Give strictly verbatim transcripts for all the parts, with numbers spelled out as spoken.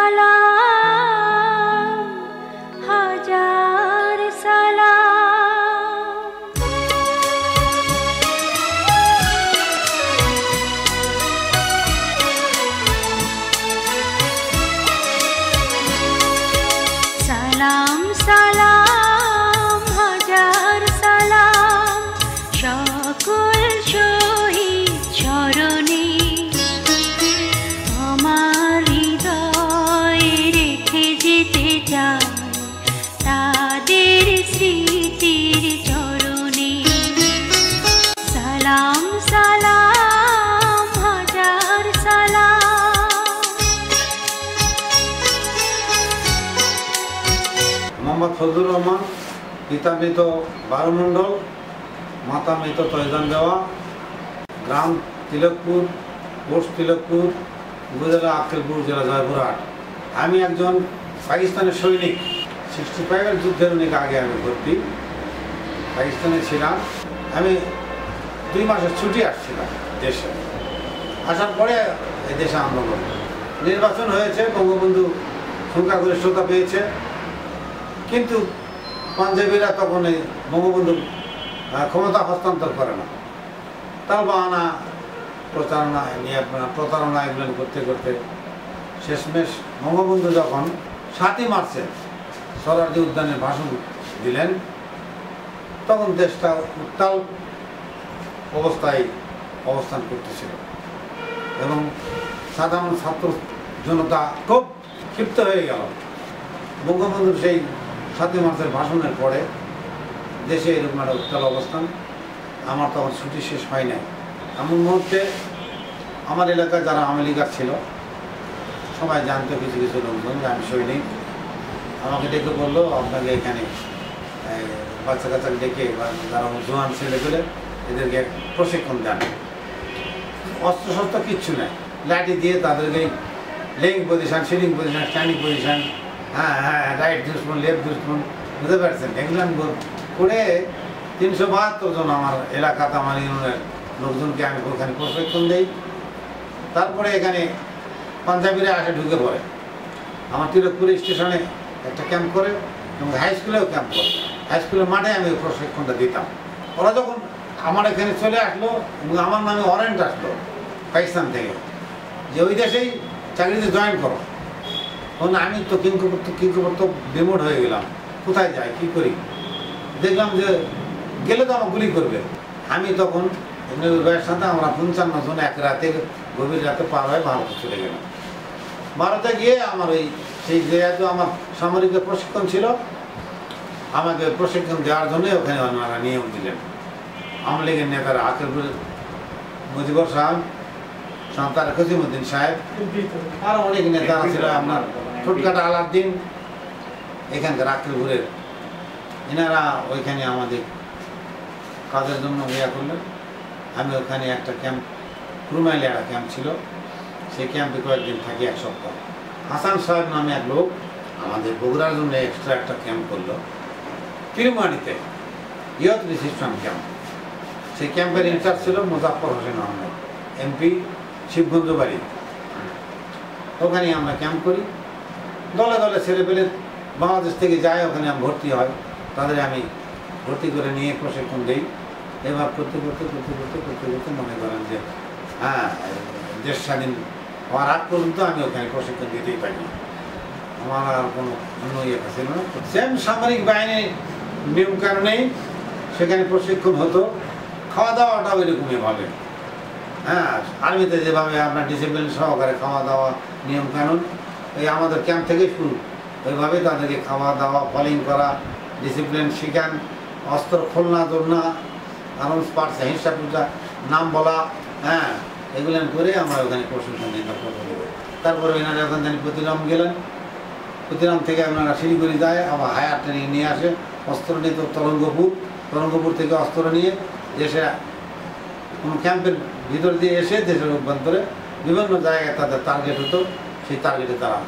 সালাম হাজার সালাম সালাম সালাম হাজার সালাম সকল শহীদ চরণে আমার হৃদয়ে রেখে যেতে চাই তাদের স্মৃতির চরণে সালাম সালাম হাজার সালাম। মোহাম্মদ ফজলুর রহমান, পিতা মৃত বারো মণ্ডল, মাতা মৃত তৈজান দেওয়া, গ্রাম তিলকপুর, পোস্ট তিলকপুর, উপজেলা আক্কেলপুর, জেলা জয়পুরহাট। আমি একজন পাকিস্তানের সৈনিক। সিক্সটি ফাইভের যুদ্ধের অনেক আগে আমি ভর্তি পাকিস্তানে ছিলাম। আমি দুই মাসের ছুটি আসছিলাম দেশে। আসার পরে এই দেশে আন্দোলন, নির্বাচন হয়েছে, বঙ্গবন্ধু সংখ্যাগরিষ্ঠতা পেয়েছে, কিন্তু পাঞ্জাবিরা তখন এই বঙ্গবন্ধু ক্ষমতা হস্তান্তর করে না। তার বাহানা প্রচারণা নিয়ে প্রতারণা এগুলো করতে করতে শেষমেশ বঙ্গবন্ধু যখন সাতই মার্চে স্বরাজ্য উদ্যানে ভাষণ দিলেন, তখন দেশটা উত্তাল অবস্থায় অবস্থান করতেছিল এবং সাধারণ ছাত্র জনতা খুব ক্ষিপ্ত হয়ে গেল। বঙ্গবন্ধুর সেই সাতই মার্চের ভাষণের পরে দেশে এরকম একটা উত্তাল অবস্থান। আমার তখন ছুটি শেষ হয় নাই। এমন মুহূর্তে আমার এলাকায় যারা আওয়ামী লীগার ছিল সবাই জানতো, কিছু কিছু লোকজন, যে আমি সৈনিক। আমাকে ডেকে বললো, আপনাকে এখানে বাচ্চা কাচ্চাকে ডেকে বা যারা জোয়ান ছেলেগুলো এদেরকে প্রশিক্ষণ দেন। অস্ত্র শস্ত্র কিচ্ছু নেই, লাঠি দিয়ে তাদেরকে leg position, sitting position, standing position, হ্যাঁ হ্যাঁ রাইট দুশ্মন, লেফট দুশ্মন, বুঝতে পারছেন? এগুলো করে তিনশো বাহাত্তর জন আমার এলাকাতে আমার ইউনিয়নের লোকজনকে আমি ওখানে প্রশিক্ষণ দিই। তারপরে এখানে পাঞ্জাবিরা আসে ঢুকে পড়ে। আমার তিলকপুর স্টেশনে একটা ক্যাম্প করে এবং হাই স্কুলেও ক্যাম্প করে। হাই স্কুলের মাঠে আমি ওই প্রশিক্ষণটা দিতাম। ওরা যখন আমার এখানে চলে আসলো এবং আমার নামে ওয়ারেন্ট আসলো পাকিস্তান থেকে যে ওই দেশেই চাকরিতে জয়েন করো, তখন আমি তো কিঙ্কু কিঙ্কু তো বিমোট হয়ে গেলাম। কোথায় যাই, কী করি? দেখলাম যে গেলে তো আমার গুলি করবে। আমি তখন ভাইয়ের সাথে আমরা পঞ্চান্ন জন এক রাতে গভীর রাতে পার হয়ে ভারতে চলে গেলাম। ভারতে গিয়ে আমার ওই সেই যেহেতু আমার সামরিক প্রশিক্ষণ ছিল, আমাকে প্রশিক্ষণ দেওয়ার জন্যই ওখানে ওনারা নিয়ম দিলেন। আওয়ামী লীগের নেতারা আকেলপুরের মুজিবুর সাহেব, সন্তান খসিমুদ্দিন সাহেব, আরও অনেক নেতারা ছিল, আপনার ছোটকাটা আলাউদ্দিন, এখানকার আকেলপুরের, এনারা ওইখানে আমাদের কাজের জন্য ইয়া করলেন। আমি ওখানে একটা ক্যাম্প, ক্রুমাইলে একটা ক্যাম্প ছিল, সেই ক্যাম্পে কয়েকদিন থাকি, এক সপ্তাহ। হাসান সাহেব নামে এক লোক আমাদের বগুড়ার জন্য এক্সট্রা একটা ক্যাম্প করলো তিরুমানিতে, ইয়ত রিসিপশন ক্যাম্প। সেই ক্যাম্পের ইনচার্জ ছিল মুজাফর হোসেন আহমেদ, এমপি, শিবগঞ্জ বাড়ি। ওখানে আমরা ক্যাম্প করি। দলে দলে ছেলে পেলে বাংলাদেশ থেকে যায়, ওখানে আমি ভর্তি হয়, তাদের আমি ভর্তি করে নিয়ে প্রশিক্ষণ দিই। এবার করতে করতে করতে করতে করতে করতে মনে করেন যে হ্যাঁ, দেশ স্বাধীন হওয়ার আগ পর্যন্ত আমি ওখানে প্রশিক্ষণ দিতেই পারি। আমার আর কোনো অন্য ইয়ে ছিল না। সেম সামরিক বাহিনীর নিয়ম কারণেই সেখানে প্রশিক্ষণ হতো। খাওয়া দাওয়াটাও এরকমই ভাবে, হ্যাঁ, আর্মিতে যেভাবে আপনার ডিসিপ্লিন সহকারে খাওয়া দাওয়া নিয়ম কানুন, এই আমাদের ক্যাম্প থেকেই শুরু। ওইভাবে তাদেরকে খাওয়া দাওয়া, ফলিং করা, ডিসিপ্লিন শিখান, অস্ত্র খোলনা দোলনা, আনাউন্স পার্টস, হিংসা পূজা, নাম বলা, হ্যাঁ, এগুলো করে আমরা ওখানে প্রশিক্ষণ দিন। তারপরে এনারা ওখান থেকে প্রতিরাম গেলেন, প্রতিরাম থেকে আপনারা শিলিগুড়ি যায়, আবার হায়ার ট্রেনিং নিয়ে আসে। অস্ত্র নিত তরঙ্গপুর, তরঙ্গপুর থেকে অস্ত্র নিয়ে দেশে কোনো ক্যাম্পের ভিতর দিয়ে এসে দেশের অভ্যন্তরে বিভিন্ন জায়গায় তাদের টার্গেট হতো, সেই টার্গেটে তারা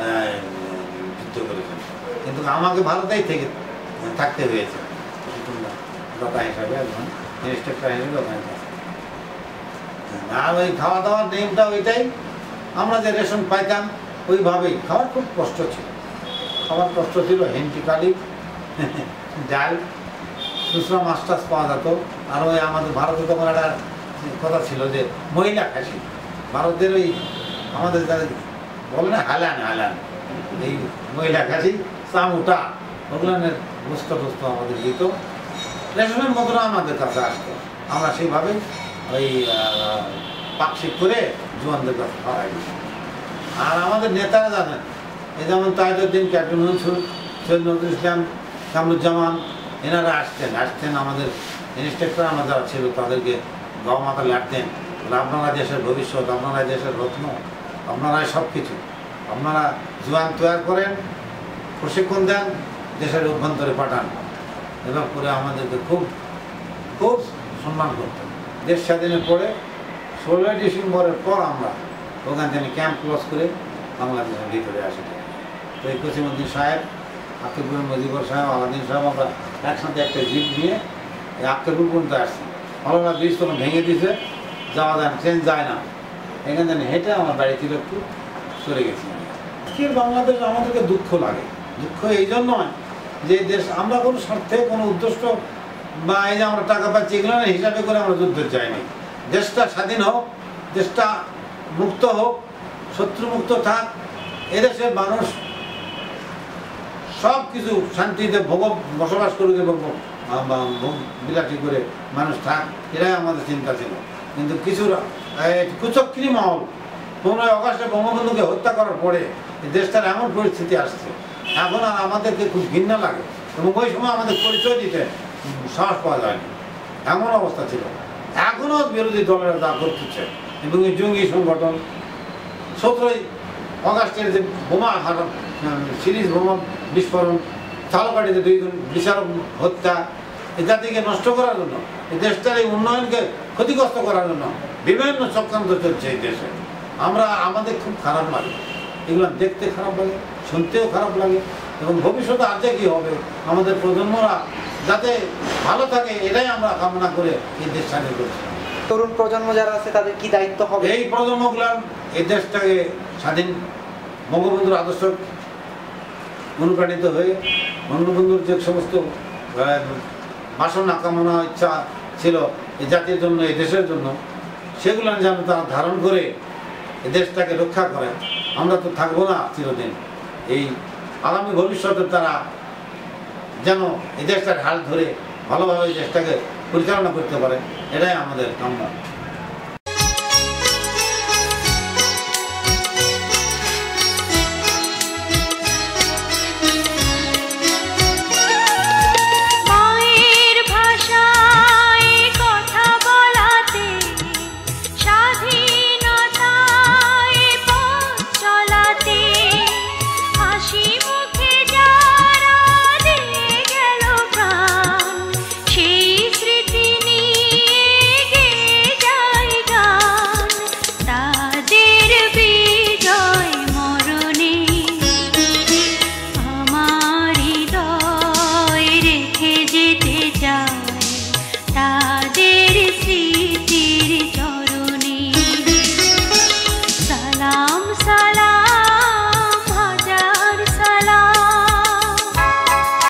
যুদ্ধ করেছেন। কিন্তু আমাকে ভারতেই থেকে থাকতে হয়েছে দাতা হিসাবে, একজন ইনস্ট্রাক্টর হিসেবে ওখানে। আর ওই খাওয়া দাওয়ার নিয়মটা ওইটাই, আমরা যে রেশন পাইতাম ওইভাবেই খাওয়ার খুব কষ্ট ছিল, খাওয়ার কষ্ট ছিল। হেন্টিকালি ডাল, খুচরা মাছ টাছ পাওয়া যেত। আর ওই আমাদের ভারতে তখন একটা কথা ছিল যে মহিলা খাসি, ভারতের ওই আমাদের যাদের বলে না হালান হালান, এই মহিলা খাসি চামুটা ওগুলানের গোস্ত টোস্ত আমাদের দিত, রেশনের মতন আমাদের কাছে আসতো। আমরা সেইভাবে ওই পাকশিক করে জোয়ানদের কাছে খাওয়াই দিই। আর আমাদের নেতারা জানেন, এই যেমন তাজউদ্দিন, ক্যাপ্টেন মনসুর, সৈয়দ নজরুল ইসলাম, কামরুজ্জামান, এনারা আসতেন আসতেন আমাদের ইন্সট্রাক্টর আমরা যারা ছিল তাদেরকে গাও মাথা লাগতেন, আপনারা দেশের ভবিষ্যৎ, আপনারা দেশের রত্ন, আপনারাই সব কিছু, আপনারা জোয়ান তৈরি করেন, প্রশিক্ষণ দেন, দেশের অভ্যন্তরে পাঠান। এবং করে আমাদেরকে খুব খুব সম্মান করতেন। দেশ স্বাধীনের পরে ষোলোই ডিসেম্বরের পর আমরা ওখান থেকে ক্যাম্প ক্লোজ করে বাংলাদেশের ভিতরে আসি। তো এই কসিমউদ্দিন সাহেব, আক্কেলপুর মজিবর সাহেব, আলাদিন সাহেব, আমরা একসাথে একটা জিপ নিয়ে এই আক্কেলপুর পর্যন্ত আসছি। মাওলানা ব্রিজ তখন ভেঙে দিয়েছে, যাওয়া যায় না, ট্রেন যায় না, এখান থেকে হেঁটে আমার বাড়ি থেকে একটু চলে গেছি। আজকের বাংলাদেশ আমাদেরকে দুঃখ লাগে। দুঃখ এই জন্য নয় যে দেশ আমরা কোনো স্বার্থে কোনো উদ্দেশ্য বা এই যে আমরা টাকা পাচ্ছি এগুলো হিসাবে করে আমরা যুদ্ধে যাইনি। দেশটা স্বাধীন হোক, দেশটা মুক্ত হোক, শত্রুমুক্ত থাক, এদেশের মানুষ সব কিছু শান্তিতে ভোগ বসবাস করুক এবং বিলাসী করে মানুষ থাক, এটাই আমাদের চিন্তা ছিল। কিন্তু কিছু কুচক্রী মহল পনেরোই অগস্টে বঙ্গবন্ধুকে হত্যা করার পরে এই দেশটার এমন পরিস্থিতি আসছে, এখন আর আমাদেরকে খুব ঘৃণা লাগে এবং ওই সময় আমাদের পরিচয় দিতে সাহস পাওয়া যায়নি, এমন অবস্থা ছিল। এখনও বিরোধী দলেরা যা করতেছে এবং এই জঙ্গি সংগঠন সতেরোই অগাস্টের যে বোমা হারাম সিরিজ বোমা বিস্ফোরণ, চালকাঠিতে দুইজন বিচারক হত্যা, এই জাতিকে নষ্ট করার জন্য, এই দেশটার এই উন্নয়নকে ক্ষতিগ্রস্ত করার জন্য বিভিন্ন চক্রান্ত চলছে এই দেশে। আমরা আমাদের খুব খারাপ লাগে, এগুলো দেখতে খারাপ লাগে, শুনতেও খারাপ লাগে। এবং ভবিষ্যতে আজকে কী হবে, আমাদের প্রজন্মরা যাতে ভালো থাকে এটাই আমরা কামনা করে এই দেশ স্বাধীন করছি। তরুণ প্রজন্ম যারা আছে তাদের কি দায়িত্ব হবে? এই প্রজন্মগুলার এই দেশটাকে স্বাধীন বঙ্গবন্ধুর আদর্শ অনুপ্রাণিত হয়ে বঙ্গবন্ধুর যে সমস্ত বাসনা কামনা ইচ্ছা ছিল এই জাতির জন্য, এই দেশের জন্য, সেগুলো যেন তারা ধারণ করে এই দেশটাকে রক্ষা করে। আমরা তো থাকবো না চিরদিন, এই আগামী ভবিষ্যতে তারা যেন এই দেশটার হাল ধরে ভালোভাবে এই দেশটাকে পরিচালনা করতে পারে, এটাই আমাদের কামনা।